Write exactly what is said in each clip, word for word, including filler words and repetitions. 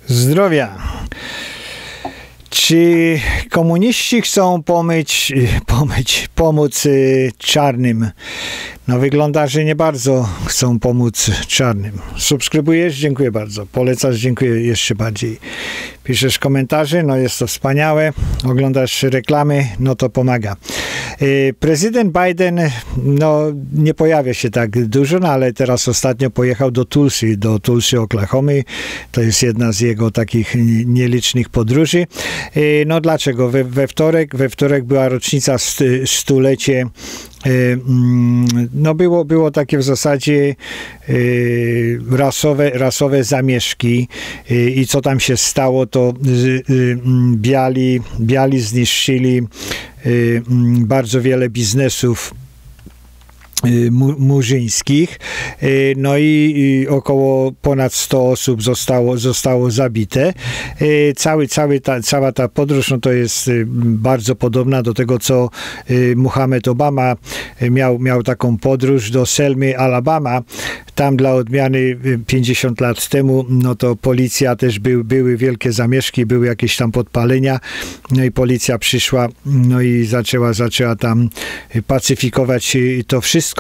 Zdrowia. Czy komuniści chcą pomyć, pomyć, pomóc y, czarnym? No wygląda, że nie bardzo chcą pomóc czarnym. Subskrybujesz? Dziękuję bardzo. Polecasz? Dziękuję jeszcze bardziej. Piszesz komentarze? No jest to wspaniałe. Oglądasz reklamy? No to pomaga. Y, prezydent Biden no nie pojawia się tak dużo, no ale teraz ostatnio pojechał do Tulsy, do Tulsy, Oklahomy. To jest jedna z jego takich nielicznych podróży. Y, no dlaczego? We, we wtorek, we wtorek była rocznica st, stulecie. No było, było takie w zasadzie rasowe, rasowe zamieszki i co tam się stało, to biali, biali zniszczyli bardzo wiele biznesów murzyńskich, no i, i około ponad sto osób zostało, zostało zabite. Cały, cały ta, cała ta podróż no to jest bardzo podobna do tego, co Muhammad Obama miał, miał taką podróż do Selmy, Alabama. Tam dla odmiany pięćdziesiąt lat temu, no to policja też był, były wielkie zamieszki, były jakieś tam podpalenia, no i policja przyszła, no i zaczęła, zaczęła tam pacyfikować to wszystko.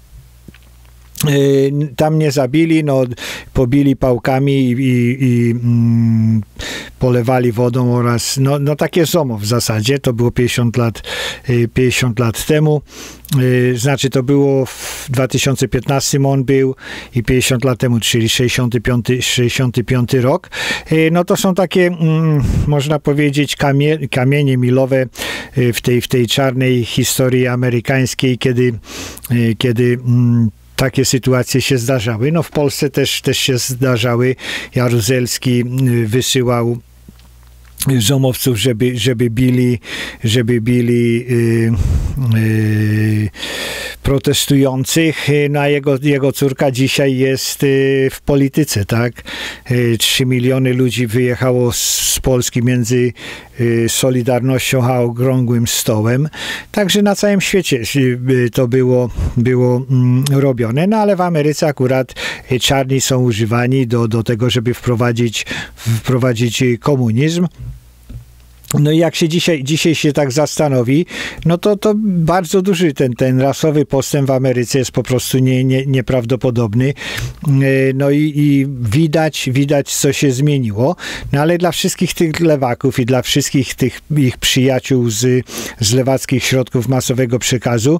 Tam nie zabili, no pobili pałkami i, i, i mm, polewali wodą oraz, no, no takie ZOMO w zasadzie, to było pięćdziesiąt lat, pięćdziesiąt lat temu, znaczy to było w dwa tysiące piętnastym on był i pięćdziesiąt lat temu, czyli sześćdziesiąty piąty, sześćdziesiąty piąty rok. No to są takie, mm, można powiedzieć, kamie, kamienie milowe w tej, w tej czarnej historii amerykańskiej, kiedy, kiedy mm, takie sytuacje się zdarzały. No w Polsce też, też się zdarzały. Jaruzelski wysyłał zomowców, żeby, żeby bili, żeby bili yy, yy, protestujących. No a jego, jego córka dzisiaj jest yy, w polityce, tak? Yy, Trzy miliony ludzi wyjechało z, z Polski między yy, Solidarnością a Okrągłym Stołem. Także na całym świecie yy, to było, było yy, robione. No ale w Ameryce akurat yy, czarni są używani do, do tego, żeby wprowadzić, wprowadzić komunizm. No i jak się dzisiaj, dzisiaj się tak zastanowi, no to, to bardzo duży ten, ten rasowy postęp w Ameryce jest po prostu nie, nie, nieprawdopodobny. No i, i widać, widać, co się zmieniło. No ale dla wszystkich tych lewaków i dla wszystkich tych ich przyjaciół z, z lewackich środków masowego przekazu,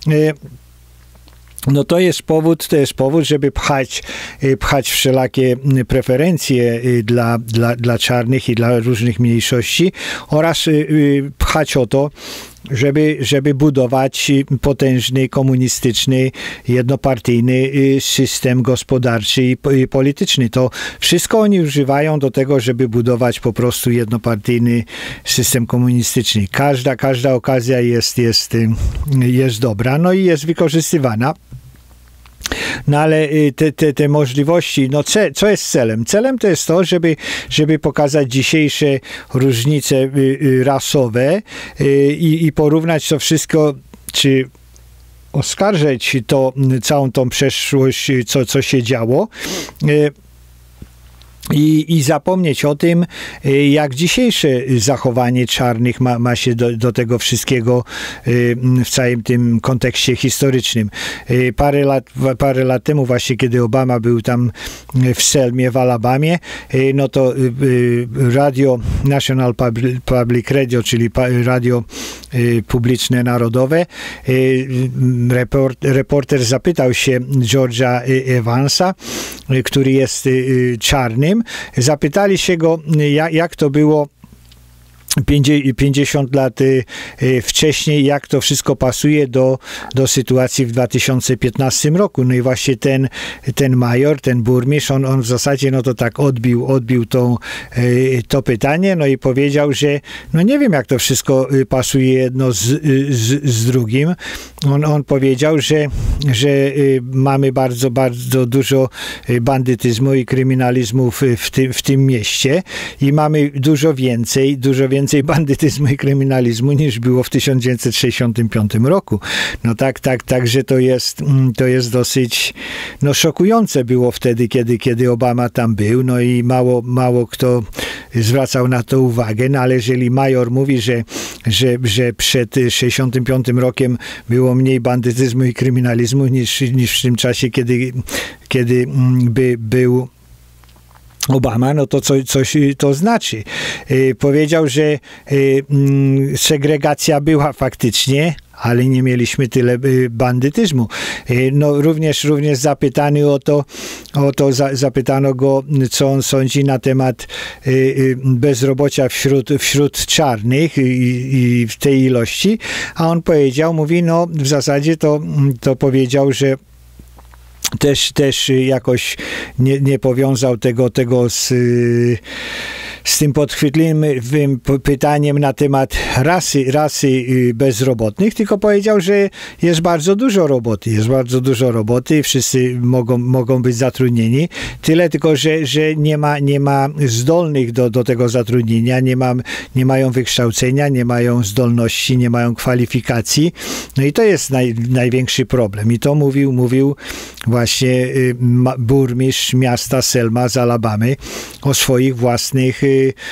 no to jest powód, to jest powód, żeby pchać, pchać wszelakie preferencje dla, dla, dla czarnych i dla różnych mniejszości oraz pchać o to, żeby, żeby budować potężny, komunistyczny, jednopartyjny system gospodarczy i polityczny. To wszystko oni używają do tego, żeby budować po prostu jednopartyjny system komunistyczny. Każda, każda okazja jest, jest, jest dobra, no i jest wykorzystywana. No ale te, te, te możliwości, no ce, co jest celem? Celem to jest to, żeby, żeby pokazać dzisiejsze różnice rasowe i, i porównać to wszystko, czy oskarżyć to, całą tą przeszłość, co, co się działo. I, I zapomnieć o tym, jak dzisiejsze zachowanie czarnych ma, ma się do, do tego wszystkiego w całym tym kontekście historycznym. Parę lat, parę lat temu właśnie, kiedy Obama był tam w Selmie, w Alabamie, no to radio National Public Radio, czyli radio publiczne narodowe, report, reporter zapytał się George'a Evansa, który jest czarnym, zapytali się go, jak, jak to było pięćdziesiąt lat wcześniej, jak to wszystko pasuje do, do sytuacji w dwa tysiące piętnastym roku. No i właśnie ten, ten major, ten burmistrz, on, on w zasadzie no to tak odbił, odbił tą, to pytanie, no i powiedział, że no nie wiem, jak to wszystko pasuje jedno z, z, z drugim. On, on powiedział, że, że mamy bardzo, bardzo dużo bandytyzmu i kryminalizmu w, w, tym, w tym mieście i mamy dużo więcej, dużo więcej więcej bandytyzmu i kryminalizmu niż było w tysiąc dziewięćset sześćdziesiątym piątym roku. No tak, tak, także to jest, to jest dosyć no, szokujące było wtedy, kiedy, kiedy Obama tam był, no i mało, mało kto zwracał na to uwagę, no ale jeżeli major mówi, że, że, że przed sześćdziesiątym piątym rokiem było mniej bandytyzmu i kryminalizmu niż, niż w tym czasie, kiedy, kiedy by był Obama, no to coś, coś to znaczy. Yy, powiedział, że yy, segregacja była faktycznie, ale nie mieliśmy tyle bandytyzmu. No, również, również zapytany o to, o to za, zapytano go, co on sądzi na temat bezrobocia wśród, wśród czarnych i, i w tej ilości, a on powiedział, mówi, no w zasadzie to, to powiedział, że też, też jakoś nie, nie powiązał tego, tego z, z tym podchwytliwym pytaniem na temat rasy, rasy bezrobotnych, tylko powiedział, że jest bardzo dużo roboty, jest bardzo dużo roboty, wszyscy mogą, mogą być zatrudnieni, tyle tylko, że, że nie ma, nie ma zdolnych do, do tego zatrudnienia, nie, ma, nie mają wykształcenia, nie mają zdolności, nie mają kwalifikacji, no i to jest naj, największy problem i to mówił, mówił właśnie burmistrz miasta Selma z Alabamy o swoich własnych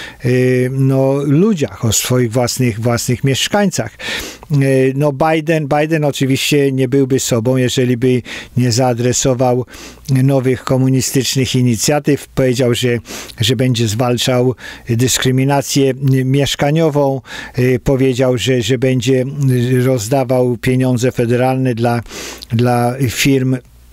no, ludziach, o swoich własnych, własnych mieszkańcach. No Biden, Biden oczywiście nie byłby sobą, jeżeli by nie zaadresował nowych komunistycznych inicjatyw. Powiedział, że, że będzie zwalczał dyskryminację mieszkaniową. Powiedział, że, że będzie rozdawał pieniądze federalne dla, dla firm,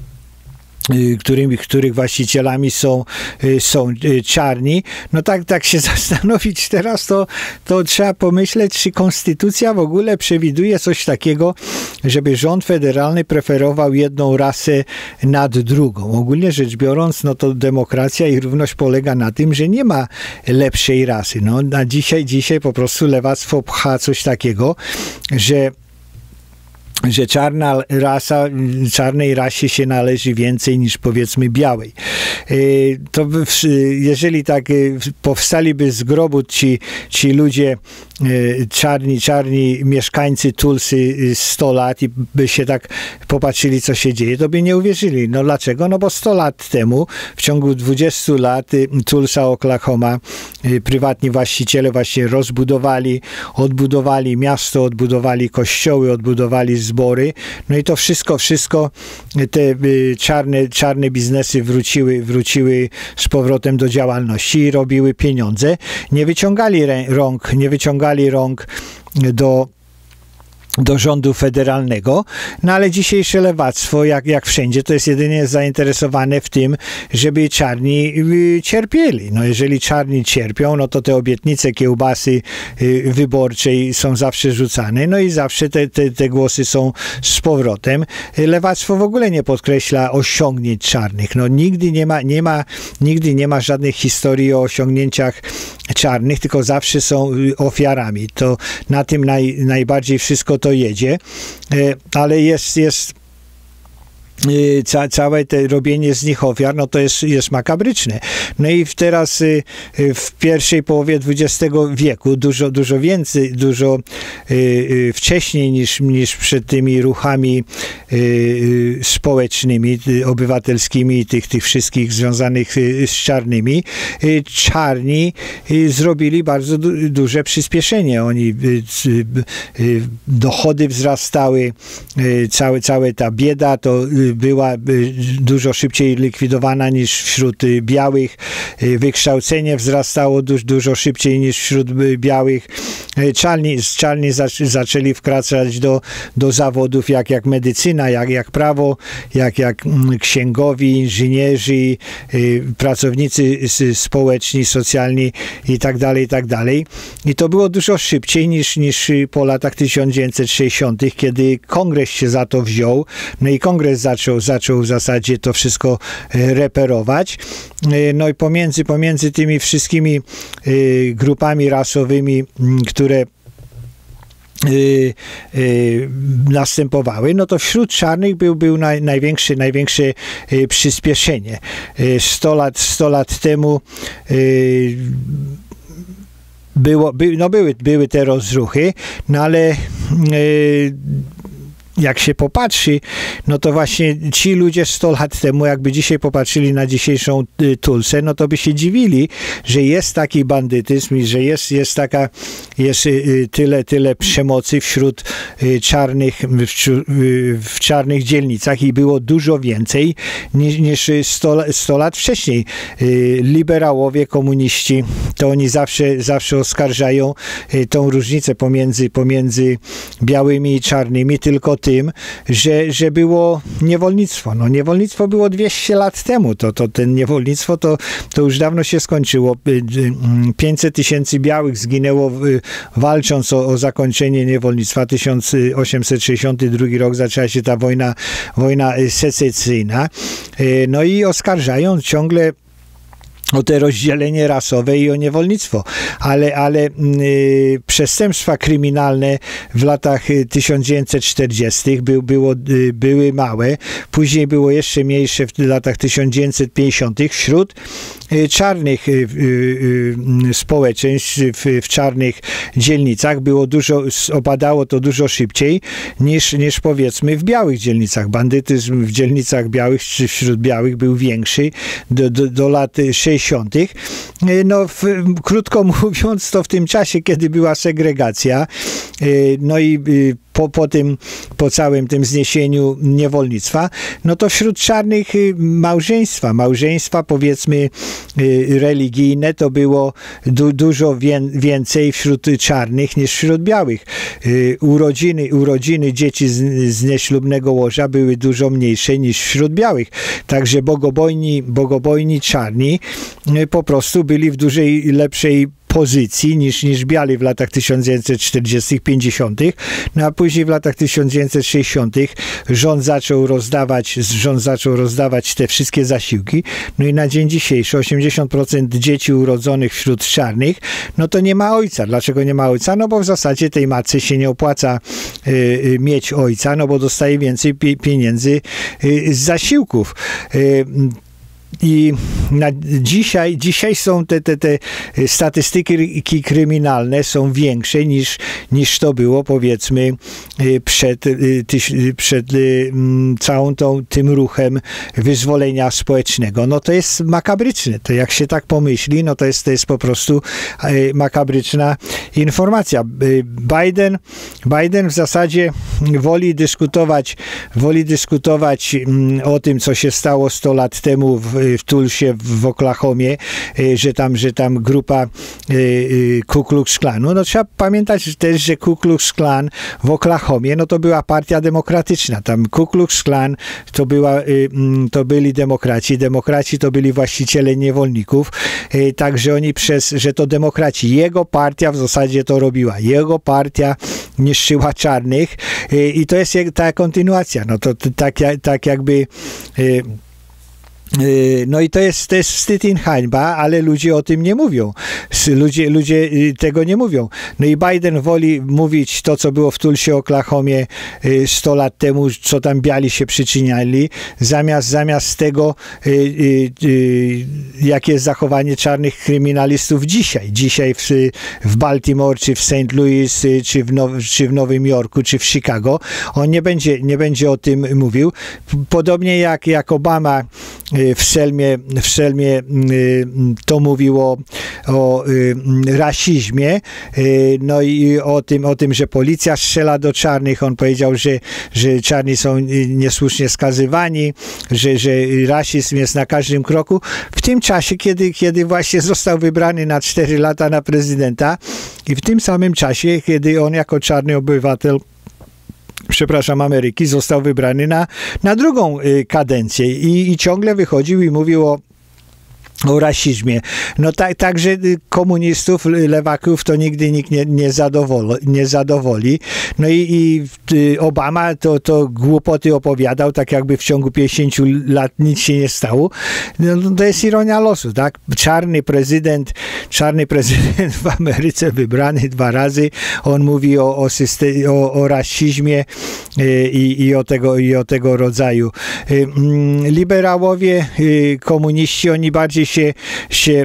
Którymi, których właścicielami są, są czarni. No tak, tak się zastanowić teraz, to, to trzeba pomyśleć, czy konstytucja w ogóle przewiduje coś takiego, żeby rząd federalny preferował jedną rasę nad drugą. Ogólnie rzecz biorąc, no to demokracja i równość polega na tym, że nie ma lepszej rasy. No, na dzisiaj, dzisiaj po prostu lewactwo pcha coś takiego, że że czarna rasa, czarnej rasie się należy więcej niż powiedzmy białej. To jeżeli tak powstaliby z grobu ci, ci ludzie czarni, czarni mieszkańcy Tulsy sto lat i by się tak popatrzyli, co się dzieje, to by nie uwierzyli. No dlaczego? No bo sto lat temu, w ciągu dwudziestu lat Tulsa, Oklahoma, prywatni właściciele właśnie rozbudowali, odbudowali miasto, odbudowali kościoły, odbudowali zbory, no i to wszystko, wszystko te czarne, czarne biznesy wróciły, wróciły z powrotem do działalności i robiły pieniądze. Nie wyciągali rąk, nie wyciągali rąk do do rządu federalnego, no ale dzisiejsze lewactwo, jak, jak wszędzie, to jest jedynie zainteresowane w tym, żeby czarni cierpieli. No jeżeli czarni cierpią, no to te obietnice kiełbasy wyborczej są zawsze rzucane, no i zawsze te, te, te głosy są z powrotem. Lewactwo w ogóle nie podkreśla osiągnięć czarnych. No nigdy nie ma, nie ma, nigdy nie ma żadnych historii o osiągnięciach czarnych, tylko zawsze są ofiarami. To na tym naj, najbardziej wszystko to jedzie, ale jest, jest Ca, całe te robienie z nich ofiar, no to jest, jest makabryczne. No i teraz w pierwszej połowie dwudziestego wieku, dużo, dużo więcej, dużo wcześniej niż, niż przed tymi ruchami społecznymi, obywatelskimi i tych, tych wszystkich związanych z czarnymi, czarni zrobili bardzo du, duże przyspieszenie. Oni, dochody wzrastały, całe, całe ta bieda to była dużo szybciej likwidowana niż wśród białych. Wykształcenie wzrastało dużo, dużo szybciej niż wśród białych. Czarni, czarni zaczęli wkraczać do, do zawodów jak, jak medycyna, jak, jak prawo, jak, jak księgowi, inżynierzy, pracownicy społeczni, socjalni i tak dalej, i tak dalej. I to było dużo szybciej niż, niż po latach tysiąc dziewięćset sześćdziesiątych, kiedy kongres się za to wziął. No i kongres zaczął, zaczął w zasadzie to wszystko reperować. No i pomiędzy, pomiędzy tymi wszystkimi grupami rasowymi, które Yy, yy, następowały, no to wśród czarnych był, był naj, największy, największe yy, przyspieszenie. Yy, sto lat, sto lat temu yy, było, by, no były, były te rozruchy, no ale jak się popatrzy, no to właśnie ci ludzie sto lat temu, jakby dzisiaj popatrzyli na dzisiejszą Tulsę, no to by się dziwili, że jest taki bandytyzm i że jest, jest taka, jest tyle, tyle przemocy wśród czarnych, w, w czarnych dzielnicach i było dużo więcej niż, niż sto lat wcześniej. Liberałowie, komuniści, to oni zawsze, zawsze oskarżają tą różnicę pomiędzy, pomiędzy białymi i czarnymi, tylko tym, że, że było niewolnictwo. No niewolnictwo było dwieście lat temu. To, to ten niewolnictwo to, to już dawno się skończyło. pięćset tysięcy białych zginęło walcząc o, o zakończenie niewolnictwa. tysiąc osiemset sześćdziesiąty drugi rok zaczęła się ta wojna, wojna secesyjna. No i oskarżają ciągle o te rozdzielenie rasowe i o niewolnictwo. Ale, ale y, przestępstwa kryminalne w latach tysiąc dziewięćset czterdziestych by, było, y, były małe, później było jeszcze mniejsze w latach tysiąc dziewięćset pięćdziesiątych wśród y, czarnych y, y, y, społeczeństw, w, w czarnych dzielnicach było dużo, opadało to dużo szybciej niż, niż powiedzmy w białych dzielnicach. Bandytyzm w dzielnicach białych czy wśród białych był większy do, do, do lat sześćdziesiątych. No, w, krótko mówiąc, to w tym czasie, kiedy była segregacja, no i po, po tym, po całym tym zniesieniu niewolnictwa, no to wśród czarnych małżeństwa, małżeństwa powiedzmy religijne, to było du, dużo wię, więcej wśród czarnych niż wśród białych. Urodziny, urodziny dzieci z, z nieślubnego łoża były dużo mniejsze niż wśród białych. Także bogobojni, bogobojni czarni po prostu byli w dużej, lepszej pozycji niż, niż biali w latach tysiąc dziewięćset czterdziestych, pięćdziesiątych. No a później w latach tysiąc dziewięćset sześćdziesiątych rząd zaczął rozdawać, rząd zaczął rozdawać te wszystkie zasiłki. No i na dzień dzisiejszy osiemdziesiąt procent dzieci urodzonych wśród czarnych, no to nie ma ojca. Dlaczego nie ma ojca? No bo w zasadzie tej matce się nie opłaca y, y, mieć ojca, no bo dostaje więcej pie, pieniędzy y, z zasiłków. Y, I na dzisiaj, dzisiaj są te, te, te statystyki kryminalne są większe niż, niż to było powiedzmy przed, przed całą tą, tym ruchem wyzwolenia społecznego. No to jest makabryczne. To jak się tak pomyśli, no to jest, to jest po prostu makabryczna informacja. Biden, Biden w zasadzie woli dyskutować, woli dyskutować o tym, co się stało sto lat temu w w Tulsie, w Oklahomie, że tam, że tam grupa Ku Klux Klanu. No trzeba pamiętać też, że Ku Klux Klan w Oklahomie, no to była partia demokratyczna. Tam Ku Klux Klan to była, to byli demokraci. Demokraci to byli właściciele niewolników. Także oni przez, że to demokraci. Jego partia w zasadzie to robiła. Jego partia niszczyła czarnych i to jest ta kontynuacja. No to tak, tak jakby no i to jest, to jest wstyd i hańba, ale ludzie o tym nie mówią. Ludzie, ludzie tego nie mówią. No i Biden woli mówić to, co było w Tulsie, Oklahomie sto lat temu, co tam biali się przyczyniali, zamiast, zamiast tego, jakie jest zachowanie czarnych kryminalistów dzisiaj. Dzisiaj w, w Baltimore, czy w Saint Louis, czy w, Now, czy w Nowym Jorku, czy w Chicago. On nie będzie, nie będzie o tym mówił. Podobnie jak, jak Obama w Selmie, w Selmie to mówiło o rasizmie, no i o tym, o tym, że policja strzela do czarnych. On powiedział, że, że czarni są niesłusznie skazywani, że, że rasizm jest na każdym kroku. W tym czasie, kiedy, kiedy właśnie został wybrany na cztery lata na prezydenta i w tym samym czasie, kiedy on jako czarny obywatel przepraszam, Ameryki, został wybrany na, na drugą y, kadencję i, i ciągle wychodził i mówił o o rasizmie. No tak, także komunistów, lewaków to nigdy nikt nie, nie, zadowoli, nie zadowoli. No i, i Obama to, to głupoty opowiadał, tak jakby w ciągu pięćdziesięciu lat nic się nie stało. No, to jest ironia losu, tak? Czarny prezydent, czarny prezydent w Ameryce wybrany dwa razy, on mówi o, o, systemie, o, o rasizmie i, i, o tego, i o tego rodzaju. Liberałowie, komuniści, oni bardziej się, się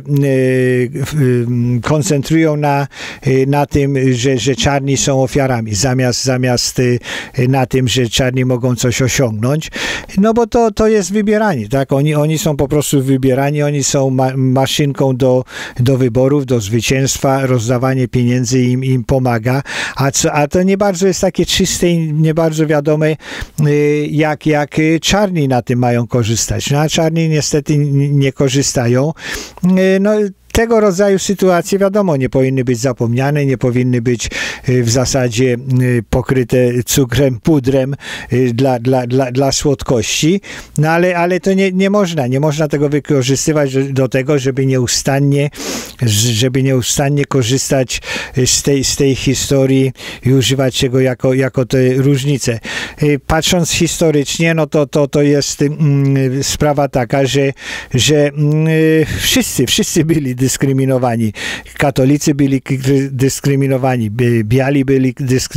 koncentrują na, na tym, że, że czarni są ofiarami, zamiast, zamiast na tym, że czarni mogą coś osiągnąć. No bo to, to jest wybieranie, tak? Oni, oni są po prostu wybierani, oni są ma, maszynką do, do wyborów, do zwycięstwa, rozdawanie pieniędzy im, im pomaga, a, co, a to nie bardzo jest takie czyste i nie bardzo wiadome, jak, jak czarni na tym mają korzystać. No a czarni niestety nie korzystają. No, tego rodzaju sytuacje, wiadomo, nie powinny być zapomniane, nie powinny być w zasadzie pokryte cukrem, pudrem dla, dla, dla, dla słodkości, no ale, ale to nie, nie można, nie można tego wykorzystywać do tego, żeby nieustannie, żeby nieustannie korzystać z tej, z tej historii i używać tego jako, jako te różnice. Patrząc historycznie, no to, to, to jest mm, sprawa taka, że, że mm, wszyscy, wszyscy byli dyskryminowani. Katolicy byli dyskryminowani, biali byli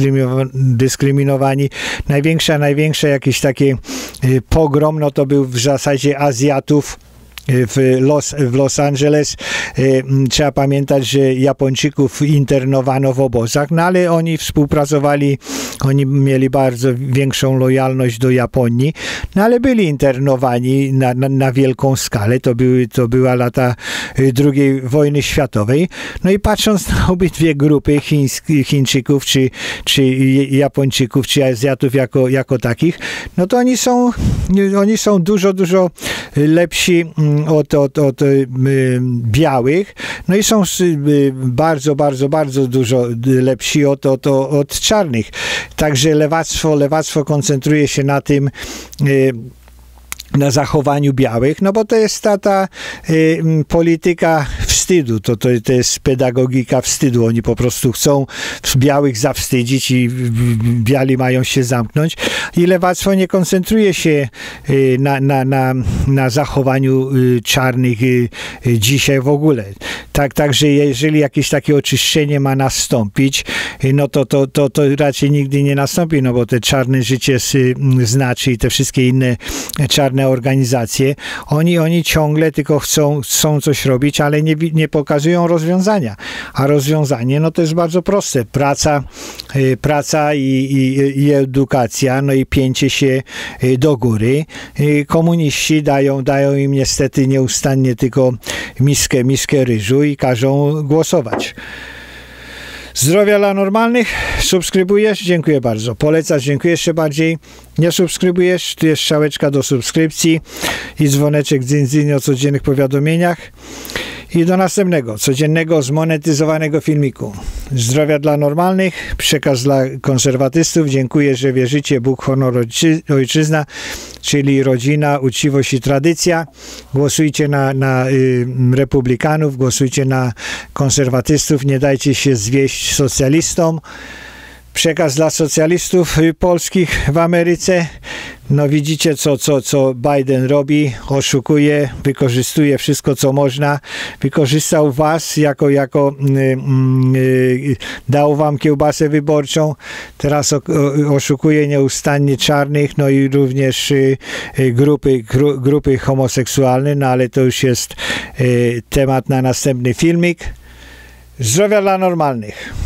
dyskryminowani. Największa, największe jakieś takie pogrom, no to był w zasadzie Azjatów w Los, w Los Angeles. Trzeba pamiętać, że Japończyków internowano w obozach, no ale oni współpracowali, oni mieli bardzo większą lojalność do Japonii, no ale byli internowani na, na, na wielką skalę. To były, to była lata drugiej wojny światowej. No i patrząc na obydwie grupy chińskich, Chińczyków, czy, czy Japończyków, czy Azjatów jako, jako takich, no to oni są, oni są dużo, dużo lepsi od, od, od y, białych, no i są y, bardzo, bardzo, bardzo dużo lepsi od, od, od czarnych. Także lewactwo, lewactwo koncentruje się na tym, y, na zachowaniu białych, no bo to jest ta, ta y, polityka wstydu, to, to, to jest pedagogika wstydu. Oni po prostu chcą białych zawstydzić i biali mają się zamknąć. I lewactwo nie koncentruje się y, na, na, na, na zachowaniu y, czarnych y, y, dzisiaj w ogóle. Tak, także jeżeli jakieś takie oczyszczenie ma nastąpić, y, no to, to, to, to raczej nigdy nie nastąpi, no bo te czarne życie y, znaczy i te wszystkie inne czarne organizacje, oni, oni ciągle tylko chcą, chcą coś robić, ale nie, nie pokazują rozwiązania. A rozwiązanie, no to jest bardzo proste. Praca, y, praca i, i, i edukacja, no i pięcie się y, do góry. Y, komuniści dają, dają im niestety nieustannie tylko miskę, miskę ryżu i każą głosować. Zdrowia dla normalnych. Subskrybujesz? Dziękuję bardzo. Polecasz? Dziękuję jeszcze bardziej. Nie subskrybujesz? Tu jest strzałeczka do subskrypcji i dzwoneczek dzyń, dzyń o codziennych powiadomieniach. I do następnego, codziennego, zmonetyzowanego filmiku. Zdrowia dla normalnych, przekaz dla konserwatystów. Dziękuję, że wierzycie Bóg, honor, ojczyzna, czyli rodzina, uczciwość i tradycja. Głosujcie na, na y, republikanów, głosujcie na konserwatystów, nie dajcie się zwieść socjalistom. Przekaz dla socjalistów polskich w Ameryce. No widzicie, co, co, co Biden robi. Oszukuje, wykorzystuje wszystko, co można. Wykorzystał was jako, jako yy, yy, dał wam kiełbasę wyborczą. Teraz o, o, oszukuje nieustannie czarnych, no i również yy, grupy, gru, grupy homoseksualne, no ale to już jest yy, temat na następny filmik. Zdrowia dla normalnych.